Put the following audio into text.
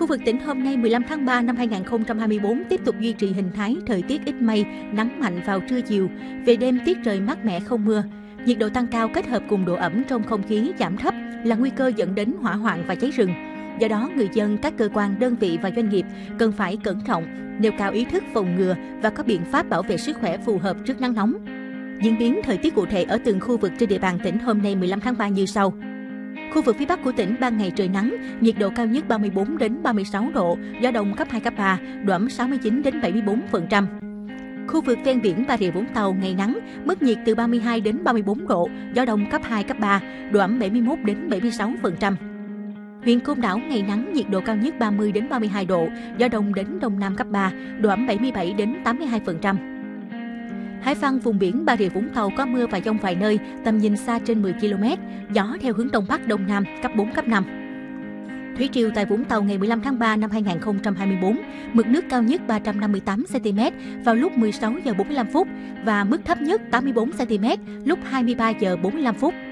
vực tỉnh hôm nay 15 tháng 3 năm 2024 tiếp tục duy trì hình thái thời tiết ít mây, nắng mạnh vào trưa chiều. Về đêm tiết trời mát mẻ không mưa. Nhiệt độ tăng cao kết hợp cùng độ ẩm trong không khí giảm thấp là nguy cơ dẫn đến hỏa hoạn và cháy rừng. Do đó, người dân, các cơ quan, đơn vị và doanh nghiệp cần phải cẩn trọng, nêu cao ý thức phòng ngừa và có biện pháp bảo vệ sức khỏe phù hợp trước nắng nóng. Diễn biến thời tiết cụ thể ở từng khu vực trên địa bàn tỉnh hôm nay 15 tháng 3 như sau. Khu vực phía Bắc của tỉnh ban ngày trời nắng, nhiệt độ cao nhất 34 đến 36 độ, gió đông cấp 2 cấp 3, độ ẩm 69 đến 74%. Khu vực ven biển Bà Rịa Vũng Tàu ngày nắng, mức nhiệt từ 32 đến 34 độ, gió đông cấp 2 cấp 3, độ ẩm 71 đến 76%. Huyện Côn Đảo ngày nắng, nhiệt độ cao nhất 30 đến 32 độ, gió đông đến đông nam cấp 3, độ ẩm 77 đến 82%. Hải Phòng, vùng biển Bà Rịa Vũng Tàu có mưa và dông vài nơi, tầm nhìn xa trên 10 km, gió theo hướng đông bắc đông nam cấp 4 cấp 5. Thủy triều tại Vũng Tàu ngày 15 tháng 3 năm 2024, mực nước cao nhất 358 cm vào lúc 16 giờ 45 phút và mức thấp nhất 84 cm lúc 23 giờ 45 phút.